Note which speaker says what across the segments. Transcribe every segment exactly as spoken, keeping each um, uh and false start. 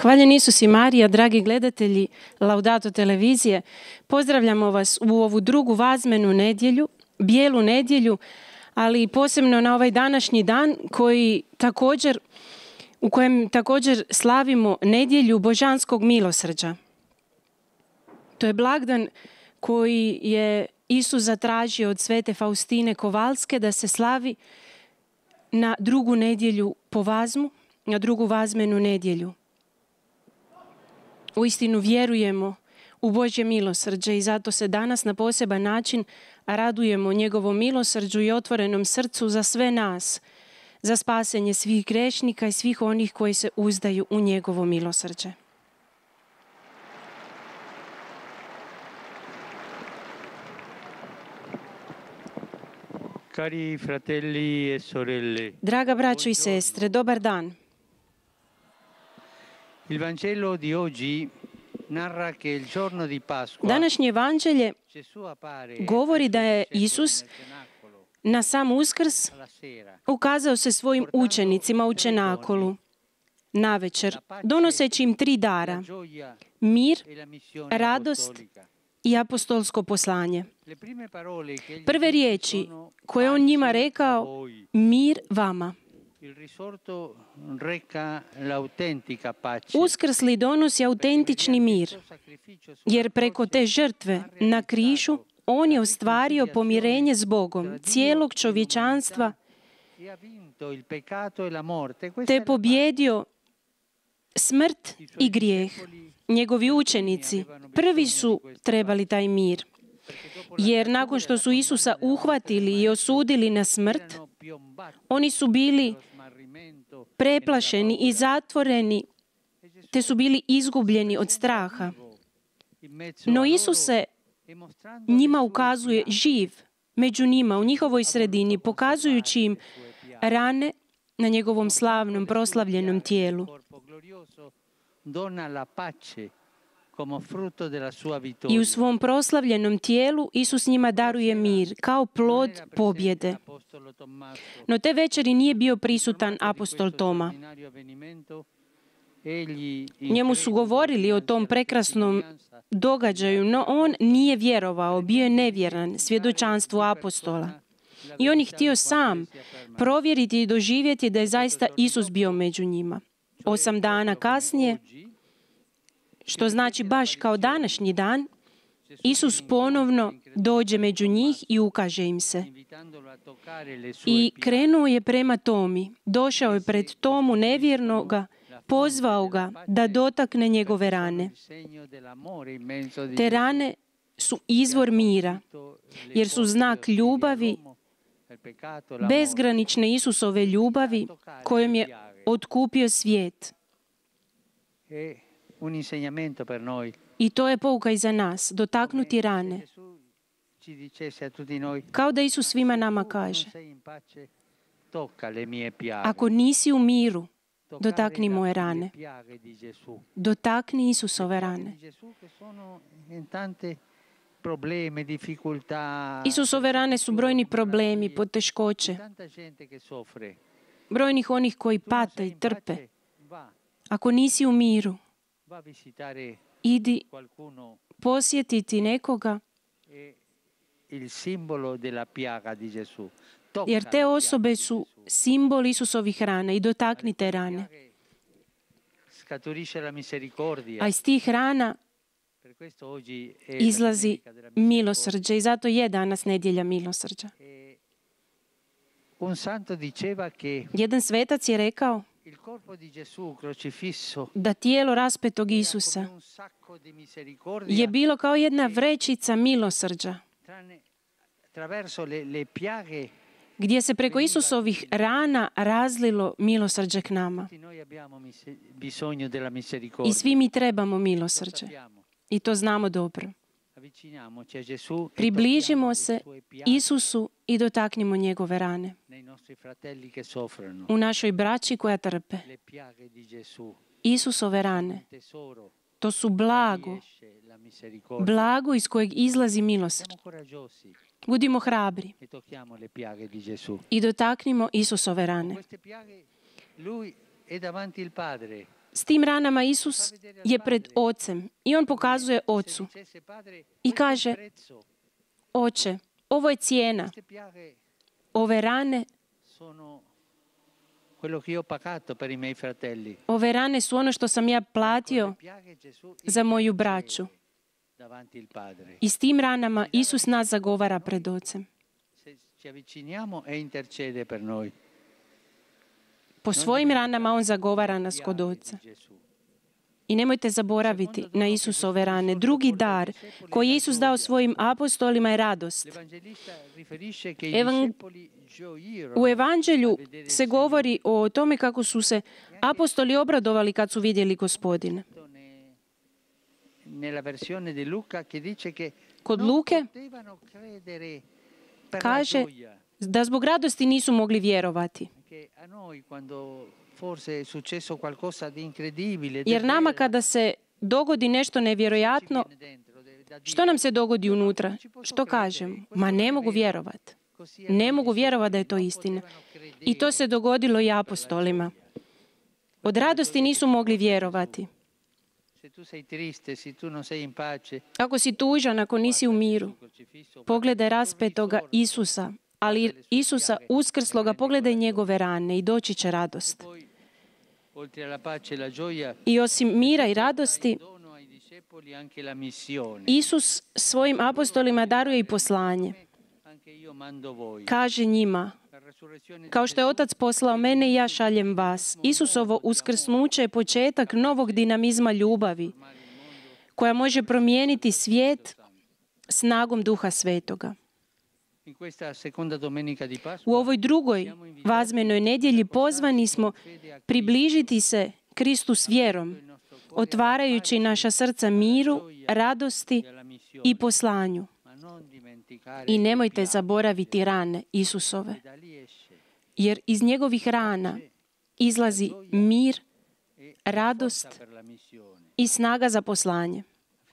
Speaker 1: Hvaljen Isus i Marija, dragi gledatelji Laudato televizije, pozdravljamo vas u ovu drugu vazmenu nedjelju, bijelu nedjelju, ali posebno na ovaj današnji dan koji također, u kojem također slavimo nedjelju Božanskog milosrđa. To je blagdan koji je Isus zatražio od svete Faustine Kovalske da se slavi na drugu nedjelju po vazmu, na drugu vazmenu nedjelju. Uistinu vjerujemo u Božje milosrđe i zato se danas na poseban način radujemo njegovom milosrđu i otvorenom srcu za sve nas, za spasenje svih grešnika i svih onih koji se uzdaju u njegovo milosrđe.
Speaker 2: Cari fratelli e sorelle.
Speaker 1: Draga braćo i sestre, dobar dan.
Speaker 2: Il Vangelo di oggi narra che il giorno di Pasqua
Speaker 1: Današnje evanđelje
Speaker 2: Gesù appare
Speaker 1: govori da je Isus na sam Uskrs
Speaker 2: alla sera
Speaker 1: ukazao se svojim učenicima u Čenakolu navečer, donoseći im tri dara:
Speaker 2: gioia
Speaker 1: mir,
Speaker 2: e la missione
Speaker 1: radost
Speaker 2: apostolica.
Speaker 1: i apostolsko poslanje.
Speaker 2: Le prime parole che egli
Speaker 1: Prve
Speaker 2: dice
Speaker 1: riječi
Speaker 2: sono
Speaker 1: koje on njima
Speaker 2: pace a
Speaker 1: rekao:
Speaker 2: voi.
Speaker 1: mir vama.
Speaker 2: Il risorto reca l'autentica pace.
Speaker 1: Uskrsli donosi autentični mir, jer preko te žrtve na križu on je ostvario pomirenje s Bogom, cijelog čovječanstva,
Speaker 2: E ha vinto il peccato e la morte. Questa
Speaker 1: te
Speaker 2: è la
Speaker 1: pobjedio smrt i grijeh. Njegovi učenici prvi su trebali taj mir, jer nakon što su Isusa uhvatili i osudili na smrt,
Speaker 2: pace piombato
Speaker 1: oni su bili
Speaker 2: smarrimento.
Speaker 1: preplašeni i zatvoreni, te su bili izgubljeni od straha.
Speaker 2: In mezzo
Speaker 1: No
Speaker 2: a
Speaker 1: Isus
Speaker 2: loro
Speaker 1: se
Speaker 2: e mostrando
Speaker 1: njima
Speaker 2: le sue
Speaker 1: ukazuje živ među njima, u njihovoj sredini, pokazujući im rane na njegovom slavnom, proslavljenom tijelu.
Speaker 2: corpo glorioso dona la pace come frutto della sua
Speaker 1: I
Speaker 2: vittoria.
Speaker 1: u svom proslavljenom tijelu Isus njima daruje mir kao plod pobjede.
Speaker 2: Apostolo Tommaso.
Speaker 1: No te večeri nije bio prisutan apostol Toma.
Speaker 2: Straordinario avvenimento, egli in
Speaker 1: Njemu su govorili o tom prekrasnom događaju, no on nije vjerovao, bio je nevjeran svjedočanstvu apostola. I on je htio sam provjeriti i doživjeti da je zaista Isus bio među njima. Osam dana kasnije, što znači baš kao današnji dan, Isus ponovno dođe među njih i ukaže im se.
Speaker 2: invitandolo a toccare le sue
Speaker 1: I
Speaker 2: piaghe.
Speaker 1: krenuo je prema Tomi, došao je pred Tomu nevjernoga, pozvao ga da dotakne njegove rane.
Speaker 2: Il segno dell'amore immenso di
Speaker 1: Te rane su izvor mira, jer su znak ljubavi,
Speaker 2: il peccato, l'amore.
Speaker 1: bezgranične Isusove ljubavi kojom je otkupio svijet.
Speaker 2: È un insegnamento per noi.
Speaker 1: I to je pouka i za nas, dotaknuti rane.
Speaker 2: Gesù ci dicesse a tutti noi,
Speaker 1: Kao da Isus svima nama kaže:
Speaker 2: sei in pace, tocca le mie piaghe.
Speaker 1: ako nisi u miru,
Speaker 2: Toccare
Speaker 1: dotakni
Speaker 2: la-
Speaker 1: moje
Speaker 2: le
Speaker 1: rane.
Speaker 2: piaghe di Gesù.
Speaker 1: Dotakni Isusove rane.
Speaker 2: Di Gesù che sono in tante problemi, difficoltà.
Speaker 1: Isusove rane su brojni problemi, poteškoće,
Speaker 2: Tanta gente che soffre.
Speaker 1: brojnih onih koji
Speaker 2: Tu non
Speaker 1: pate
Speaker 2: sei
Speaker 1: i
Speaker 2: in
Speaker 1: trpe.
Speaker 2: pace, va,
Speaker 1: Ako nisi u miru,
Speaker 2: va a visitare
Speaker 1: idi
Speaker 2: qualcuno.
Speaker 1: posjetiti nekoga,
Speaker 2: È il simbolo della piaga di Gesù. Tocca
Speaker 1: jer
Speaker 2: la
Speaker 1: te
Speaker 2: piaga
Speaker 1: osobe
Speaker 2: di
Speaker 1: su
Speaker 2: Gesù.
Speaker 1: simbol Isusovih rana i dotakni te rane.
Speaker 2: Scaturisce la misericordia.
Speaker 1: A iz tih rana
Speaker 2: Per questo oggi è la
Speaker 1: izlazi
Speaker 2: domenica della misericordia.
Speaker 1: milosrđe i zato je danas nedjelja milosrđa.
Speaker 2: E un santo diceva che
Speaker 1: Jedan svetac je rekao
Speaker 2: il corpo di Gesù crocifisso
Speaker 1: da tijelo raspetog
Speaker 2: era
Speaker 1: Isusa
Speaker 2: come un sacco di misericordia
Speaker 1: je bilo kao jedna vrećica milosrđa,
Speaker 2: tranne- attraverso le, le piaghe.
Speaker 1: gdje se preko Isusovih rana razlilo milosrđe k nama.
Speaker 2: Tutti noi abbiamo mise- bisogno della
Speaker 1: I
Speaker 2: misericordia.
Speaker 1: svi mi trebamo
Speaker 2: Lo
Speaker 1: milosrđe.
Speaker 2: sappiamo.
Speaker 1: I to znamo dobro.
Speaker 2: Avviciniamoci a Gesù e
Speaker 1: Približimo
Speaker 2: tocchiamo
Speaker 1: se
Speaker 2: le sue piaghe
Speaker 1: Isusu i dotaknimo njegove rane.
Speaker 2: nei nostri fratelli che soffrono.
Speaker 1: U našoj braći koja trpe.
Speaker 2: Le piaghe di Gesù.
Speaker 1: Isusove rane,
Speaker 2: Un tesoro.
Speaker 1: to su
Speaker 2: Da
Speaker 1: blago.
Speaker 2: lì esce la misericordia.
Speaker 1: Blago iz kojeg izlazi milosrđe.
Speaker 2: Siamo coraggiosi
Speaker 1: Budimo hrabri
Speaker 2: e tocchiamo le piaghe di Gesù.
Speaker 1: i dotaknimo Isusove rane.
Speaker 2: Queste piaghe, lui è davanti il Padre.
Speaker 1: S tim ranama Isus je pred Ocem i on pokazuje Ocu i kaže: Oče, ovo je cijena. Ove rane, ove rane su ono što sam ja platio za moju braću. I s tim ranama Isus nas zagovara pred Ocem. Po svojim ranama on zagovara nas kod Oca. I nemojte zaboraviti na Isusove rane. Drugi dar koji je Isus dao svojim apostolima je radost. Evan... U Evanđelju se govori o tome kako su se apostoli obradovali kad su vidjeli Gospodina. Kod Luke kaže da zbog radosti nisu mogli vjerovati. Jer nama kada se dogodi nešto nevjerojatno, što nam se dogodi unutra? Što kažem? Ma ne mogu vjerovati. Ne mogu vjerovati da je to istina. I to se dogodilo i apostolima. Od radosti nisu mogli vjerovati. Ako si tužan, ako nisi u miru, pogledaj raspetoga Isusa, ali Isusa uskrsloga, pogledaj njegove rane i doći će radost. I osim mira i radosti, Isus svojim apostolima daruje i poslanje. Kaže njima: kao što je Otac poslao mene i ja šaljem vas. Isusovo uskrsnuće je početak novog dinamizma ljubavi koja može promijeniti svijet snagom Duha Svetoga. U ovoj drugoj vazmenoj nedjelji pozvani smo približiti se Kristu s vjerom, otvarajući naša srca miru, radosti i poslanju. I nemojte zaboraviti rane Isusove, jer iz njegovih rana izlazi mir, radost i snaga za poslanje.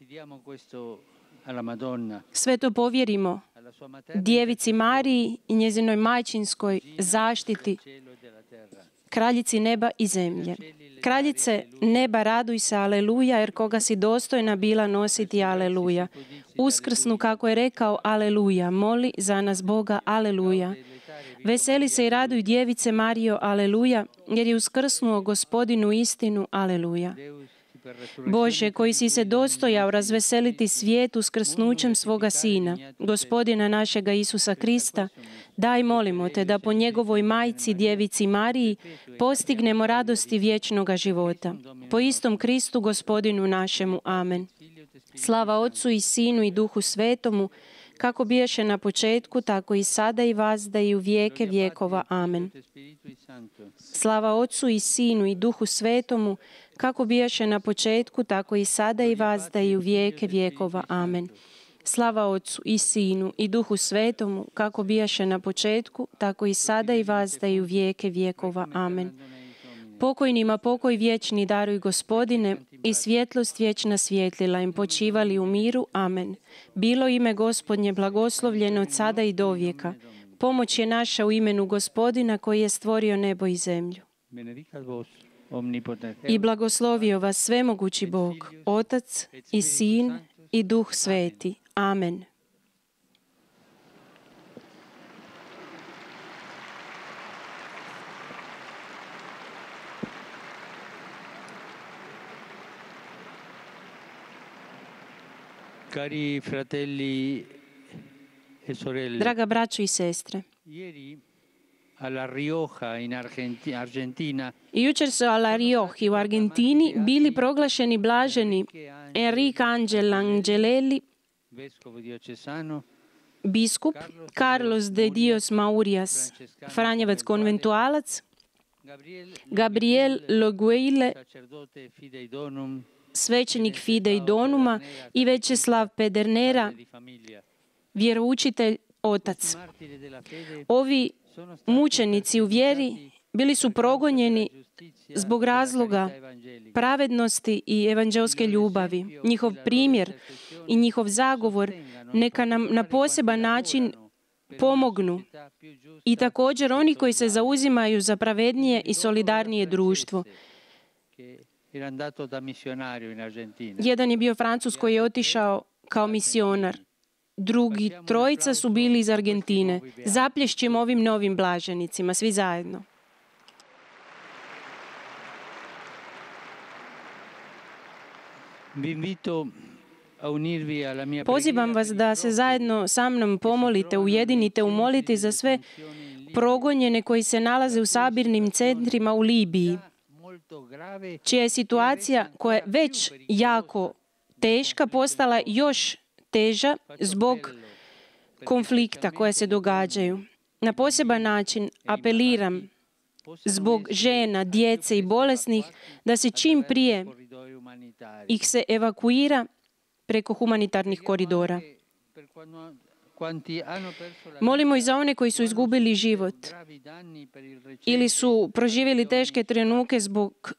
Speaker 1: Sve to povjerimo Djevici Mariji i njezinoj majčinskoj zaštiti, kraljici neba i zemlje. Kraljice neba, raduj se, aleluja, jer koga si dostojna bila nositi, aleluja. Uskrsnu, kako je rekao, aleluja. Moli za nas Boga, aleluja. Veseli se i raduj, Djevice Marijo, aleluja, jer je uskrsnuo Gospodinu istinu, aleluja. Bože, koji si se dostojao razveseliti svijet uskrsnućem svoga Sina, Gospodina našega Isusa Krista, daj, molimo te, da po njegovoj majci, Djevici Mariji, postignemo radosti vječnoga života. Po istom Kristu, Gospodinu našemu. Amen. Slava Otcu i Sinu i Duhu Svetomu, kako biješe na početku, tako i sada i vazda i u vijeke vjekova. Amen. Slava Otcu i Sinu i Duhu Svetomu, kako biješe na početku, tako i sada i vazda i u vijeke vjekova. Amen. Slava Otcu i Sinu i Duhu Svetomu, kako bijaše na početku, tako i sada i vazda i u vijeke vjekova. Amen. Pokojnima pokoj vječni daruj, Gospodine, i svjetlost vječna svjetlila im, počivali u miru. Amen. Bilo ime Gospodnje blagoslovljeno od sada i do vijeka. Pomoć je naša u imenu Gospodina koji je stvorio nebo i zemlju. I blagoslovio vas svemogući Bog, Otac i Sin i Duh Sveti. Amen.
Speaker 2: Cari fratelli e sorelle,
Speaker 1: Draga braćo i sestre,
Speaker 2: ieri alla Rioja in Argentina,
Speaker 1: i jučer su alla Rioji u Argentini bili proglašeni blaženi Enrique Angel Angelelli,
Speaker 2: vescovo diocesano,
Speaker 1: biskup, Carlos de Dios Maurias, franjevac konventualac, Gabriel Logueile,
Speaker 2: sacerdote fidei donum,
Speaker 1: svećenik Fidei Donuma, i Večeslav Pedernera, vjeroučitelj, otac. Ovi mučenici u vjeri bili su progonjeni zbog razloga pravednosti i evanđelske ljubavi. Njihov primjer i njihov zagovor neka nam na poseban način pomognu i također oni koji se zauzimaju za pravednije i solidarnije društvo.
Speaker 2: era andato da missionario in Argentina.
Speaker 1: Jedan je bio Francuz koji je otišao kao misionar. Drugi trojica su bili iz Argentine. Zaplješćemo ovim novim blaženicima, svi zajedno.
Speaker 2: Vi invito a unirvi alla mia
Speaker 1: Pozivam vas da se zajedno sa mnom pomolite, ujedinite u moliti za sve progonjene koji se nalaze u sabirnim centrima u Libiji, čija je situacija koja je već jako teška postala još teža zbog konflikta koje se događaju. Na poseban način apeliram zbog žena, djece i bolesnih da se čim prije ih se evakuira preko humanitarnih koridora. Molimo i za one koji su izgubili život ili su proživjeli teške trenutke zbog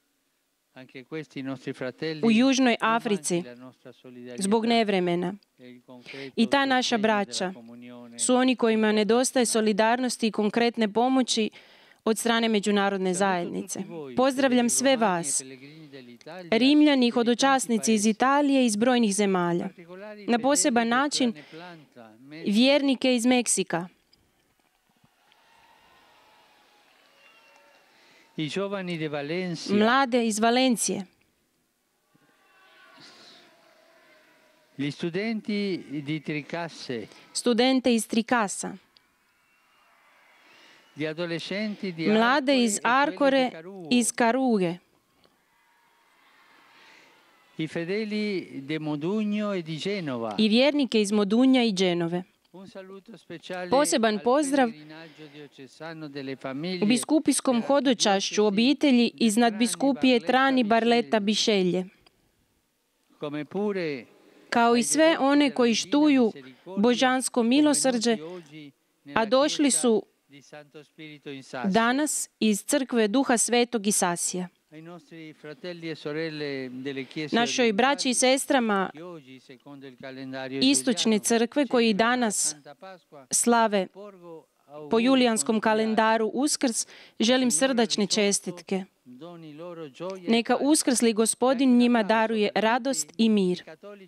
Speaker 1: u Južnoj Africi zbog nevremena. I ta naša braća su oni kojima nedostaje solidarnosti i konkretne pomoći od strane međunarodne zajednice. Pozdravljam sve vas, Rimljani, hodočasnici iz Italije i iz brojnih zemalja. Na poseban način vjernike iz Meksika. Mlade iz Valencije. Studente iz Trikasa. Mlade iz Arkore i iz Karuge. I vjernike iz Modunja i Dženove. Poseban pozdrav biskupijskom hodočašću obitelji iz nadbiskupije Trani Barletta Bisceglie, kao i sve one koji štuju božansko milosrđe, a došli su danas iz crkve Duha Svetog i Sasija. Našoj braći i sestrama istočne crkve koji danas slave po julijanskom kalendaru Uskrs, želim srdačne čestitke. Neka uskrsli Gospodin njima daruje radost i mir.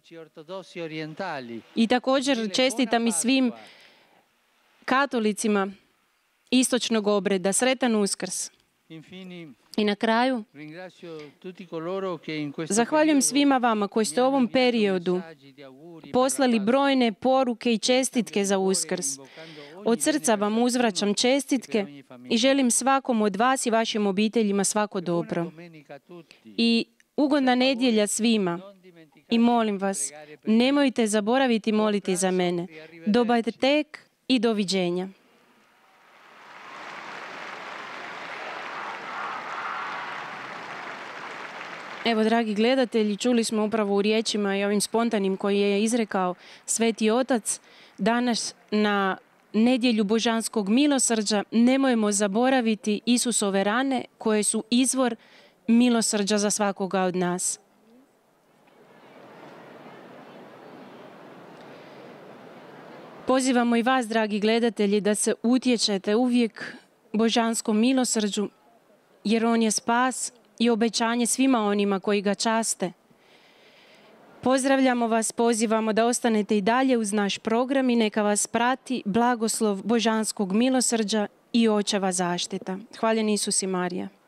Speaker 1: I također čestitam i svim katolicima istočnog obreda. Sretan Uskrs. I na kraju, zahvaljujem svima vama koji ste u ovom periodu poslali brojne poruke i čestitke za Uskrs. Od srca vam uzvraćam čestitke i želim svakom od vas i vašim obiteljima svako dobro. I ugodna nedjelja svima. I molim vas, nemojte zaboraviti moliti za mene. Dobar tek i doviđenja. Evo, dragi gledatelji, čuli smo upravo u riječima i ovim spontanim koji je izrekao Sveti Otac, danas na nedjelju božanskog milosrđa nemojmo zaboraviti Isusove rane koje su izvor milosrđa za svakoga od nas. Pozivamo i vas, dragi gledatelji, da se utječete uvijek božanskom milosrđu, jer on je spas i obećanje svima onima koji ga časte. Pozdravljamo vas, pozivamo da ostanete i dalje uz naš program i neka vas prati blagoslov božanskog milosrđa i očeva zaštita. Hvaljen Isus i Marija.